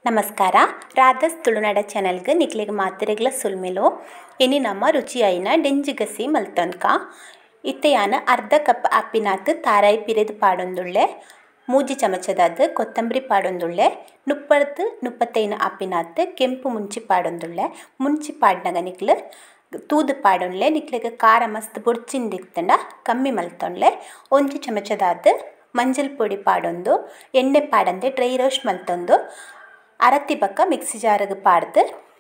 ನಮಸ್ಕಾರ ರಾಧಸ್ ತುಳುನಾಡ ಚಾನಲ್ಗೆ ನಿಕ್ಲಿಗೆ ಮಾತಿರೆಗ್ಲ ಸುಲ್ಮೆಲು ಇನಿ ನಮ್ಮ ರುಚಿ ಆಯಿನ ಡೆಂಜಿಗಸಿ ಮಲ್ತೊನ್ಕ ಇತ್ತೆಯಾನ ಅರ್ಧ ಕಪ್ ಆಪಿನಾತ್ ತಾರಾಯಿ ಪಿರೆದು ಪಾಡೊಂದುಳ್ಳೆ ಮೂಜಿ ಚಮಚದಾದ ಕೊತ್ತಂಬರಿ ಪಾಡೊಂದುಳ್ಳೆ 30-35 ಆಪಿನಾತ್ ಕೆಂಪು ಮುಂಚಿ ಪಾಡೊಂದುಳ್ಳೆ ಮುಂಚಿ ಪಾಡ್ನಾಗ ನಿಕ್ಲು ತೂದು ಪಾಡೊಂಡ್ಲೆ ನಿಕ್ಲಿಗೆ ಖಾರ ಮಸ್ತ್ ಬೊಡ್ಚಿಂದಿತ್ತಂಡ ಕಮ್ಮಿ ಮಲ್ತೊಂಡ್ಲೆ 1 ಚಮಚದಾದ ಮಂಜಲ್ ಪೊಡಿ ಪಾಡೊಂದು ಎಣ್ಣೆ ಪಾಡಂದೆ ಡ್ರೈ ರೋಸ್ಟ್ ಮಲ್ತೊಂದು ಅರತಿ ಬಕ್ಕ ಮಿಕ್ಸಿ ಜಾರಿಗೆ ಪಾಡ್ದು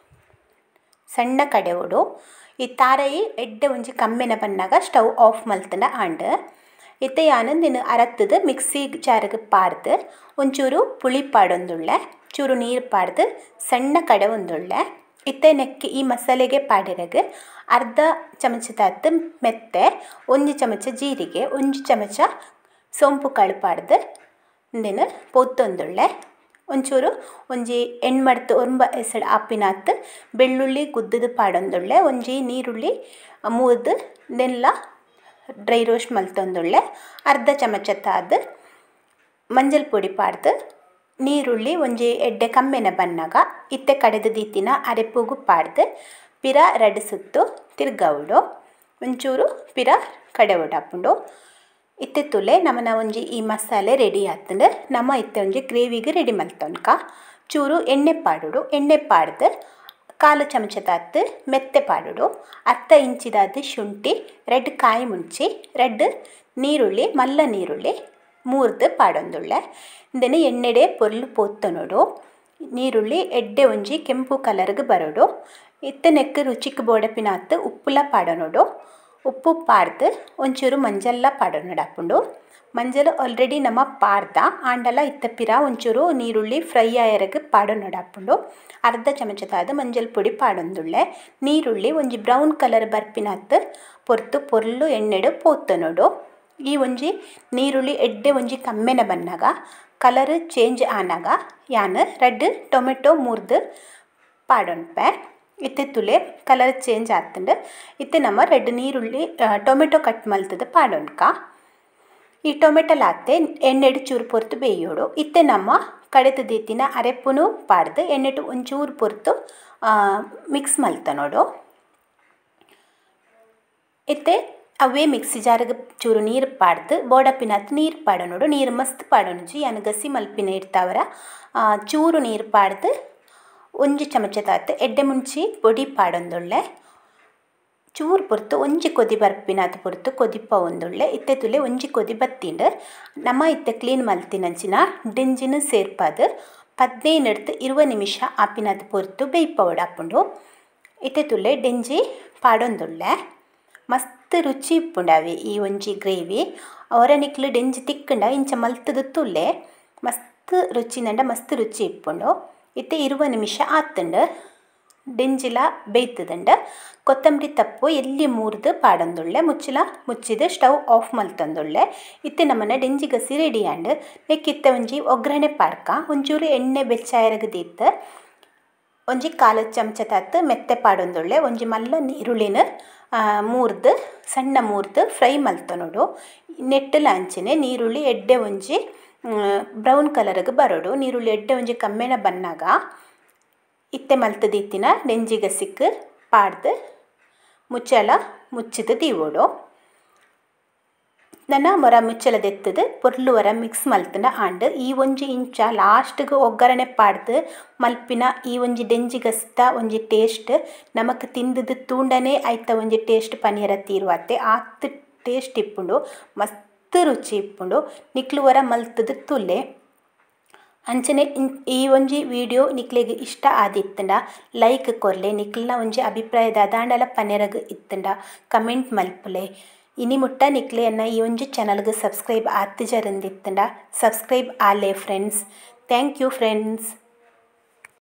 ಸಣ್ಣ ಕಡೆವಡು ಈ ತಾರಾಯಿ ಎಡ್ಡೆ ಒಂಜಿ ಕಮ್ಮೆನ ಬನ್ನಾಗ ಸ್ಟವ್ ಆಫ್ ಮಲ್ತನ ಆಂಡ್ ಇತ್ತೆ ಯಾನಂದಿನ ಅರತ್ತದು ಮಿಕ್ಸಿ ಜಾರಿಗೆ ಪಾಡ್ದು ಒಂಚೂರು ಪುಳಿ ಪಾಡೊಂದುಳ್ಳೆ ಚೂರು ನೀರು ಪಾಡ್ದು ಸಣ್ಣ ಕಡೆ ಒಂದುಳ್ಳೆ ಇತ್ತೆ ನೆಕ್ಕಿ ಈ ಮಸಾಲೆಗೆ ಪಾಡಿರಗೆ ಅರ್ಧ ಚಮಚದಾದ ಮೆತ್ತೆ 1 ಚಮಚ ಜೀರಿಗೆ 1 ಚಮಚ ಸೋಂಪು ಕಾಳು ಪಾಡ್ದು ಇಂದಿನ ಪೊತ್ತೊಂದುಳ್ಳೆ ಒಂಚೂರು ಒಂಜಿ ಎಣ್ಮಡ್ತು ಒಂಬ ಎಸಳು ಆಪಿನಾತ್ ಬೆಳ್ಳುಳ್ಳಿ ಗುದ್ದದು ಪಾಡೊಂದುಳ್ಳೆ ಒಂಜಿ ನೀರುಳ್ಳಿ ಮೂದು ನೆಲ್ಲ ಡ್ರೈ ರೋಸ್ಟ್ ಮಲ್ತೊಂದುಳ್ಳೆ ಅರ್ಧ ಚಮಚತ್ತಾದ ಮಂಜಲ್ ಪೊಡಿ ಪಾಡ್ದು ನೀರುಳ್ಳಿ ಒಂಜಿ ಎಡ್ಡೆ ಕಮ್ಮೆನ ಬನ್ನಾಗ ಇತ್ತೆ ಕಡೆದು ದೀತಿನ ಅರೆಪೂಗು ಪಾಡ್ದು ಪಿರ 2 ಸುತ್ತು ತಿರ್ಗವುಡು ಒಂಚೂರು ಪಿರ ಕಡೆ ಒಡಾಪುಂಡು ಇತ್ತೆ ತುಲೆ ನಮ್ಮನ ಒಂಜಿ ಈ ಮಸಾಲೆ ರೆಡಿ ಆತಂಡು ನಮ್ಮ ಇತ್ತೆ ಒಂಜಿ ಗ್ರೇವಿಗೆ ರೆಡಿ ಮಲ್ತೊನ್ಕ ಚೂರು ಎಣ್ಣೆ ಪಾಡುಡು ಎಣ್ಣೆ ಪಾಡ್ದು 1/4 ಚಮಚದಾದ ಮೆತ್ತೆ ಪಾಡುಡು 10 ಇಂಚಿದಾದ ಶುಂಠಿ 2 ಕಾಯಿ ಮುಂಚಿ 2 ನೀರುಳ್ಳಿ ಮಲ್ಲ ನೀರುಳ್ಳಿ ಮೂರ್ದು ಪಾಡೊಂದುಳ್ಳೆ ಇಂದೆನೆ ಎಣ್ಣೆಡೆ ಪೊರ್ಲು ಪೋತ್ತನೋಡು ನೀರುಳ್ಳಿ ಎಡ್ಡೆ ಒಂಜಿ ಕೆಂಪು ಕಲರ್ಗೆ ಬರೋಡು ಇತ್ತೆ ನೆಕ್ ರುಚಿಗೆ ಬೋಡಪಿನಾತ್ ಉಪ್ಪುಲ ಪಾಡನೋಡು ಉಪ್ಪು ಪಾಡ್ದು ಒಂಚೂರು ಮಂಜಲ್ಲ ಪಾಡೋಣಾಪುಂಡು ಮಂಜಲ್ ಆಲ್ರೆಡಿ ನಮ್ಮ ಪಾಡ್ದ ಆಂಡಲ ಇತ್ತ ಪಿರ ಒಂಚೂರು ನೀರುಳ್ಳಿ ಫ್ರೈ ಆಯರಗೆ ಪಾಡೋಣಾಪುಂಡು ಅರ್ಧ ಚಮಚದಾದ ಮಂಜಲ್ ಪೊಡಿ ಪಾಡೊಂದುಳ್ಳೆ ನೀರುಳ್ಳಿ ಒಂಜಿ ಬ್ರೌನ್ ಕಲರ್ ಬರ್ಪಿನಾತ್ ಪೊರ್ತು ಪೊರ್ಲು ಎಣ್ಣೆಡು ಪೋತ್ತನೋಡು ಈ ಒಂಜಿ ನೀರುಳ್ಳಿ ಎಡ್ಡೆ ಒಂಜಿ ಕಮ್ಮೆನ ಬನ್ನಾಗ ಕಲರ್ ಚೇಂಜ್ ಆನಾಗ ಯಾನ್ 2 ಟೊಮೆಟೊ ಮೂರ್ದು ಪಾಡೊಂಡ್ಪೆ ಇತ್ತೆ ತುಲೆ ಕಲರ್ ಚೇಂಜ್ ಆತಂಡು ಇತ್ತೆ ನಮ್ಮ 2 ನೀರುಳ್ಳಿ ಟೊಮೆಟೊ ಕಟ್ ಮಲ್ತದ ಪಾಡೊಂಡ್ಕ ಈ ಟೊಮೆಟೊಲಾತೆ ಎಣ್ಣೆಡು ಚೂರು ಪೊರ್ತು ಬೇಯೋಡು ಇತ್ತೆ ನಮ್ಮ ಕಡೆದು ದೀತಿನ ಅರೆಪ್ಪುನು ಪಾಡ್ದು ಎಣ್ಣೆಟು ಒಂಚೂರು ಪೊರ್ತು ಮಿಕ್ಸ್ ಮಲ್ತನೋಡು ಇತ್ತೆ ಅವೇ ಮಿಕ್ಸಿ ಜಾರಿಗೆ ಚೂರು ನೀರು ಪಾಡ್ದು ಬೋಡಪಿನಾತ್ ನೀರು ಪಾಡೋಣೋಡು ನೀರು ಮಸ್ತ್ ಪಾಡೋಣಜಿ ಯಾನು ಗಸಿ ಮಲ್ಪಿನ ಇರ್ತಾವರ ಚೂರು ನೀರು ಪಾಡ್ದು 1 ಚಮಚದಾತ ಎಡ್ಡೆ ಮುಂಚಿ ಪೊಡಿ ಪಾಡೊಂದುಳ್ಳೆ ಚೂರು ಪೊರ್ತು ಒಂಜಿ ಕೊದಿ ಬರ್ಪಿನಾತ್ ಪೊರ್ತು ಕೊದಿಪ್ಪ ಒಂದುಳ್ಳೆ ಇತ್ತೆ ತುಲೆ ಒಂಜಿ ಕೊದಿ ಬತ್ತಿಂಡು ನಮ್ಮ ಇತ್ತೆ ಕ್ಲೀನ್ ಮಲ್ತಿನಂಚಿನ ಡೆಂಜಿನ ಸೇರ್ಪಾದು 15-20 ನಿಮಿಷ ಆಪಿನಾತ್ ಪೊರ್ತು ಬೇಯ್ಪ ಒಡಾಪುಂಡು ಇತ್ತೆ ತುಲೆ ಡೆಂಜಿ ಪಾಡೊಂದುಳ್ಳೆ ಮಸ್ತ್ ರುಚಿ ಇಪ್ಪುಂಡಾವೆ ಈ ಒಂಜಿ ಗ್ರೇವಿ ಅವರ ನಿಕ್ಲು ಡೆಂಜಿ ತಿಕ್ಕಂಡ ಇಂಚ ಮಲ್ತದ ತುಲೆ ಮಸ್ತ್ ರುಚಿನಂಡ ಮಸ್ತ್ ರುಚಿ ಇಪ್ಪುಂಡು ಇತ್ತೆ 20 ನಿಮಿಷ ಆತಂಡು ಡೆಂಜಿಲ ಬೇಯ್ತದಂಡ ಕೊತ್ತಂಬರಿ ತಪ್ಪು ಎಲ್ಲಿ ಮೂರ್ದು ಪಾಡೊಂದುಳ್ಳೆ ಮುಚ್ಚಲ ಮುಚ್ಚಿದ ಸ್ಟವ್ ಆಫ್ ಮಲ್ತೊಂದುಳ್ಳೆ ಇತ್ತೆ ನಮ್ಮನ ಡೆಂಜಿ ಗಸಿ ರೆಡಿ ಆಂಡ್ ನೆಕ್ಕಿತ್ತೆ ಒಂಜಿ ಒಗ್ಗರಣೆ ಪಾಡ್ಕ ಒಂಚೂರು ಎಣ್ಣೆ ಬೆಚ್ಚಾಯರಗದಿತ್ತು ಒಂಜಿ 1/4 ಚಮಚದಾತ ಮೆತ್ತೆ ಪಾಡೊಂದುಳ್ಳೆ ಒಂಜಿ ಮಲ್ಲ ನೀರುಳ್ಳಿನ ಮೂರ್ದು ಸಣ್ಣ ಮೂರ್ದು ಫ್ರೈ ಮಲ್ತೊನೋಡು ನೆಟ್ಟಲ ಅಂಚಿನೆ ನೀರುಳ್ಳಿ ಎಡ್ಡೆ ಒಂಜಿ ಬ್ರೌನ್ ಕಲರ್ಗೆ ಬರೋಡು ನೀರುಳ್ಳಿ ಎಡ್ಡೆ ಒಂಜಿ ಕಮ್ಮೆನ ಬನ್ನಾಗ ಇತ್ತೆ ಮಲ್ತದಿತ್ತಿನ ಡೆಂಜಿಗಸಿಕ್ ಪಾಡ್ದು ಮುಚ್ಚಲ ಮುಚ್ಚಿದು ದೀವೋಡು ನನ್ನ ಮೊರ ಮುಚ್ಚಲದೆತ್ತದು ಪೊರ್ಲು ವರ ಮಿಕ್ಸ್ ಮಲ್ತನ ಆಂಡ್ ಈ ಒಂಜಿ ಇಂಚ ಲಾಸ್ಟ್ಗೆ ಒಗ್ಗರಣೆ ಪಾಡ್ದು ಮಲ್ಪಿನ ಈ ಒಂಜಿ ಡೆಂಜಿಗಸ್ತ ಒಂಜಿ ಟೇಸ್ಟ್ ನಮಕ್ ತಿಂದದು ತೂಂಡನೆ ಐತ ಒಂಜಿ ಟೇಸ್ಟ್ ಪನೀರ ತೀರುವತ್ತೆ ಆತ್ ಟೇಸ್ಟ್ ಇಪ್ಪುಂಡು ಮಸ್ತ್ ರುಚಿ ಇಪ್ಪುಂಡು ನಿಕ್ಲು ವರ ಮಲ್ತದು ತುಲೆ ಅಂಚನೆ ಈ ಒಂಜಿ ವಿಡಿಯೋ ನಿಕ್ಲೆಗ್ ಇಷ್ಟ ಆದಿತ್ತಂಡ ಲೈಕ್ ಕೊರ್ಲೆ ನಿಕ್ಲಿನ ಒಂಜಿ ಅಭಿಪ್ರಾಯದ ಅದಾಂಡಲ ಪನೆರಗ್ ಇತ್ತಂಡ ಕಮೆಂಟ್ ಮಲ್ಪುಲೆ ಇನಿ ಮುಟ್ಟ ನಿಕ್ಲೆಯನ್ನ ಈ ಒಂಜಿ ಚಾನಲ್ಗೆ ಸಬ್ಸ್ಕ್ರೈಬ್ ಆತಿಜರಂದಿತ್ತಂಡ ಸಬ್ಸ್ಕ್ರೈಬ್ ಆಲೆ ಫ್ರೆಂಡ್ಸ್ ಥ್ಯಾಂಕ್ ಯು ಫ್ರೆಂಡ್ಸ್.